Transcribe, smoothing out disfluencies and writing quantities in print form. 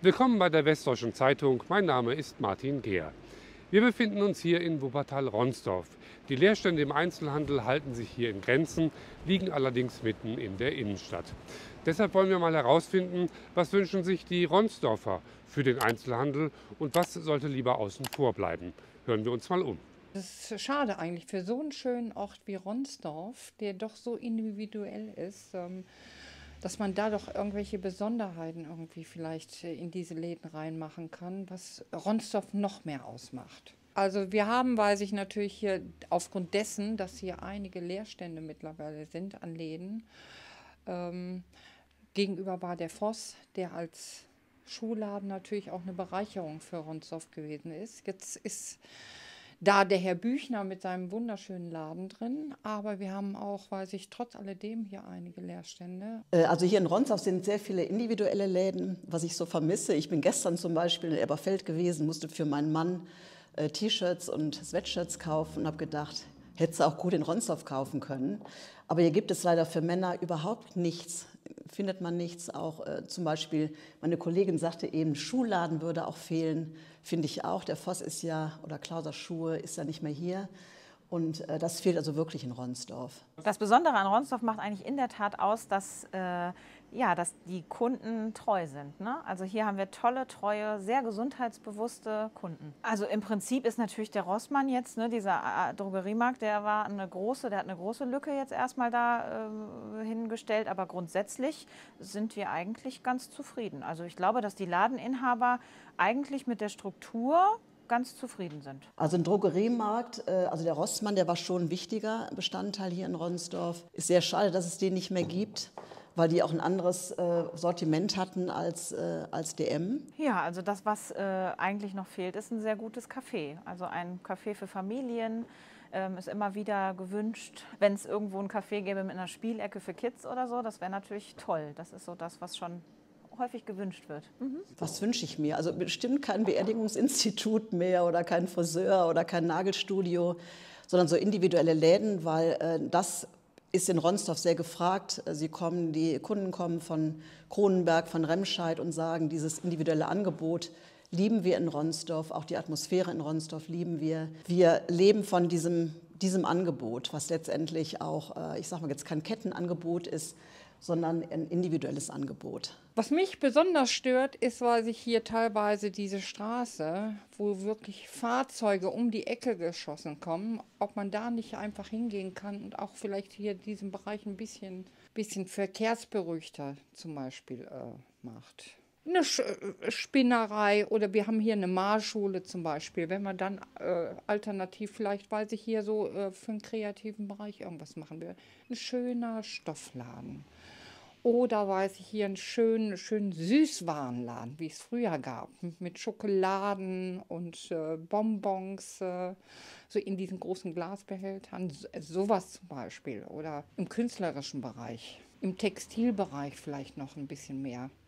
Willkommen bei der Westdeutschen Zeitung. Mein Name ist Martin Gehr. Wir befinden uns hier in Wuppertal-Ronsdorf. Die Leerstände im Einzelhandel halten sich hier in Grenzen, liegen allerdings mitten in der Innenstadt. Deshalb wollen wir mal herausfinden, was wünschen sich die Ronsdorfer für den Einzelhandel und was sollte lieber außen vor bleiben. Hören wir uns mal um. Es ist schade eigentlich für so einen schönen Ort wie Ronsdorf, der doch so individuell ist, dass man da doch irgendwelche Besonderheiten irgendwie vielleicht in diese Läden reinmachen kann, was Ronsdorf noch mehr ausmacht. Also wir haben, weiß ich natürlich hier aufgrund dessen, dass hier einige Leerstände mittlerweile sind an Läden. Gegenüber war der Voss, der als Schuhladen natürlich auch eine Bereicherung für Ronsdorf gewesen ist. Jetzt ist da der Herr Büchner mit seinem wunderschönen Laden drin, aber wir haben auch, weiß ich, trotz alledem hier einige Leerstände. Also hier in Ronsdorf sind sehr viele individuelle Läden, was ich so vermisse. Ich bin gestern zum Beispiel in Elberfeld gewesen, musste für meinen Mann T-Shirts und Sweatshirts kaufen und habe gedacht, hätte sie auch gut in Ronsdorf kaufen können. Aber hier gibt es leider für Männer überhaupt nichts, findet man nichts. Auch zum Beispiel, meine Kollegin sagte eben, Schuhladen würde auch fehlen, finde ich auch. Der Voss ist ja, oder Klauser Schuhe ist ja nicht mehr hier. Und das fehlt also wirklich in Ronsdorf. Das Besondere an Ronsdorf macht eigentlich in der Tat aus, dass die Kunden treu sind. Ne? Also hier haben wir tolle, treue, sehr gesundheitsbewusste Kunden. Also im Prinzip ist natürlich der Rossmann jetzt, ne, dieser Drogeriemarkt, der hat eine große Lücke jetzt erstmal da hingestellt. Aber grundsätzlich sind wir eigentlich ganz zufrieden. Also ich glaube, dass die Ladeninhaber eigentlich mit der Struktur ganz zufrieden sind. Also ein Drogeriemarkt, also der Rossmann, der war schon ein wichtiger Bestandteil hier in Ronsdorf. Ist sehr schade, dass es den nicht mehr gibt, weil die auch ein anderes Sortiment hatten als DM. Ja, also das, was eigentlich noch fehlt, ist ein sehr gutes Café. Also ein Café für Familien ist immer wieder gewünscht. Wenn es irgendwo ein Café gäbe mit einer Spielecke für Kids oder so, das wäre natürlich toll. Das ist so das, was schon häufig gewünscht wird. Was wünsche ich mir? Also bestimmt kein Beerdigungsinstitut mehr oder kein Friseur oder kein Nagelstudio, sondern so individuelle Läden, weil das ist in Ronsdorf sehr gefragt. Die Kunden kommen von Kronenberg, von Remscheid und sagen, dieses individuelle Angebot lieben wir in Ronsdorf, auch die Atmosphäre in Ronsdorf lieben wir. Wir leben von diesem Angebot, was letztendlich auch, ich sage mal jetzt kein Kettenangebot ist, sondern ein individuelles Angebot. Was mich besonders stört, ist, weil sich hier teilweise diese Straße, wo wirklich Fahrzeuge um die Ecke geschossen kommen, ob man da nicht einfach hingehen kann und auch vielleicht hier diesen Bereich ein bisschen verkehrsberuhigter zum Beispiel macht. Eine Spinnerei oder wir haben hier eine Malschule zum Beispiel. Wenn man dann alternativ vielleicht, weiß ich hier so für einen kreativen Bereich irgendwas machen will. Ein schöner Stoffladen. Oder weiß ich hier einen schönen Süßwarenladen, wie es früher gab, mit Schokoladen und Bonbons, so in diesen großen Glasbehältern. Sowas zum Beispiel. Oder im künstlerischen Bereich, im Textilbereich vielleicht noch ein bisschen mehr.